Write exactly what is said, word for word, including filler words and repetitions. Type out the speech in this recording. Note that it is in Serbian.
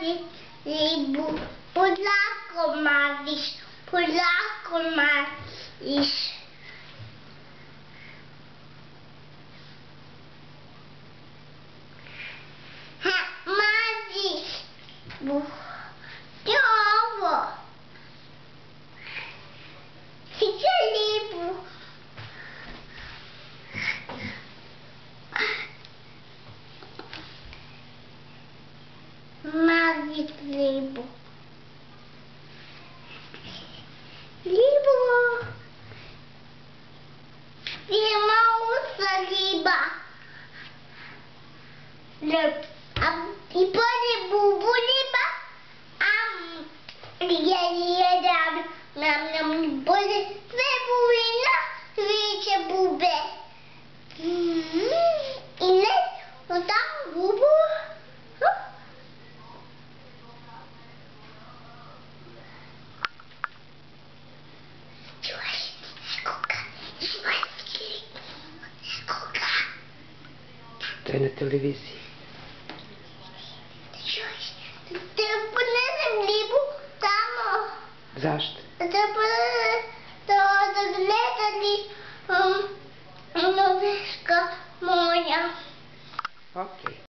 maziš ribu, polako maziš, polako maziš. Ha, maziš. Buh. To je ovo. Sića ribu. Maziš ribu. Ribu. Ima usta riba. Lep. I bolje bubu riba. Am. Je jedan. Nam nam bolje sve bubina. Više bube. I ne. No tam bubu. To je na televiziji. Da ponesem ribu tamo. Zašto? Da da gledali Norveška moja. Okej.